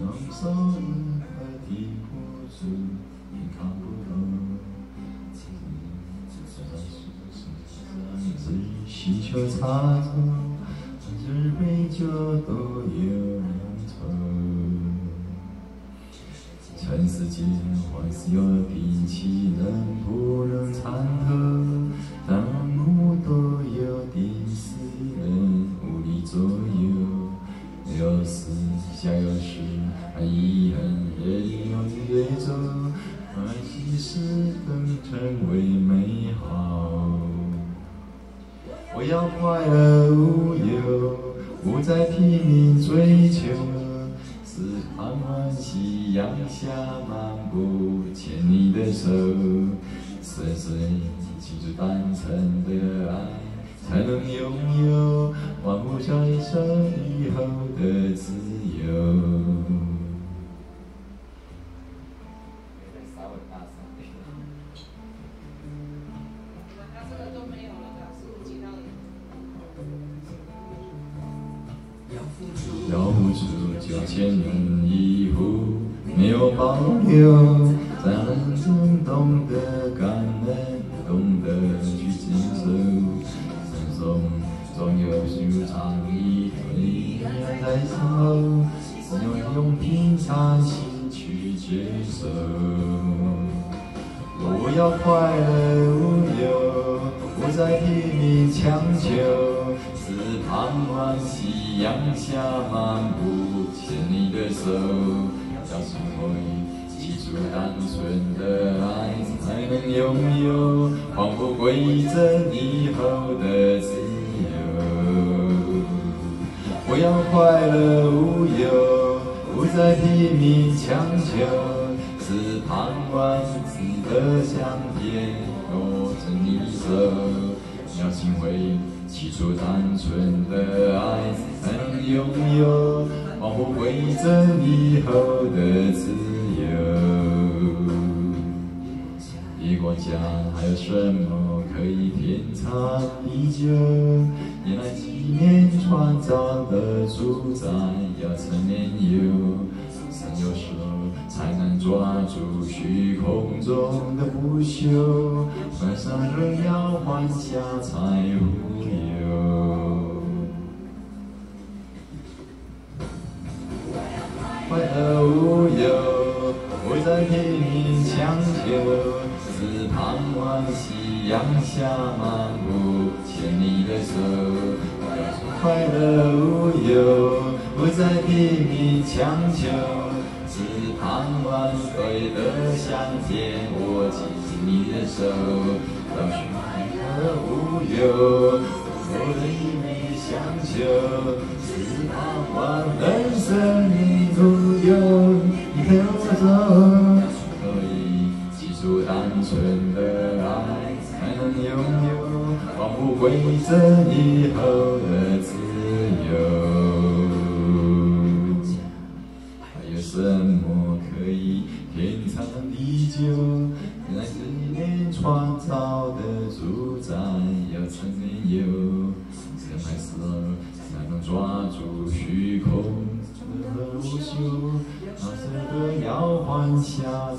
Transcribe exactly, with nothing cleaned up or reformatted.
双手因何提不住，也扛不动。自己需求插足，这杯酒都有两头。尘世间还是有兵器能不能参透？弹幕都有第四人无力左右。有时下有时，遗憾人永远走，爱其实能成为美好。我要快乐无忧，不再拼命追求，四方欢喜阳下漫步，牵你的手，岁岁记住单纯的爱，才能拥有万物转生以后的自由。要付出就千人一呼，没有保留，才能真懂得感恩，懂得去接受。生sống总有修长一腿，压在身后，只有用平常心去接受。我要快乐无忧，不再拼命强求，只盼望夕阳下漫步，牵你的手，要学会记住单纯的爱，才能拥有返璞归真以后的自由。我要快乐无忧，不再拼命强求，只盼望值得相见，握着你手。要学会起初单纯的爱，才能拥有返璞归真以后的自由。别管家还有什么可以天长地久，原来纪念创造的主宰要成年有。神有手才能抓住虚空中的不朽，换上荣耀，换下才无忧。快乐无忧，不再拼命强求，只盼望夕阳下漫步，牵你的手。快乐无忧，不再拼命强求，只盼望对的相见，握紧你的手。要学快乐无忧，我的一味相求，只盼望人生你无忧，你陪我走。可以记住单纯的爱，才能拥有返璞归真以后的自由。还有什么可以天长地久？原来纪念创造的主宰要成年有，深海时才能抓住虚空的不朽，那舍得要换下